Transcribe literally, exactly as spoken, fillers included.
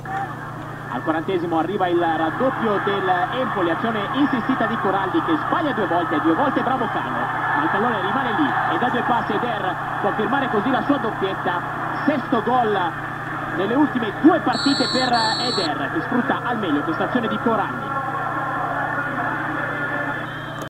Al quarantesimo arriva il raddoppio del Empoli, azione insistita di Coralli che sbaglia due volte, due volte bravo Cano, ma il pallone rimane lì e da due passi Eder può firmare così la sua doppietta, sesto gol nelle ultime due partite per Eder che sfrutta al meglio questa azione di Coralli.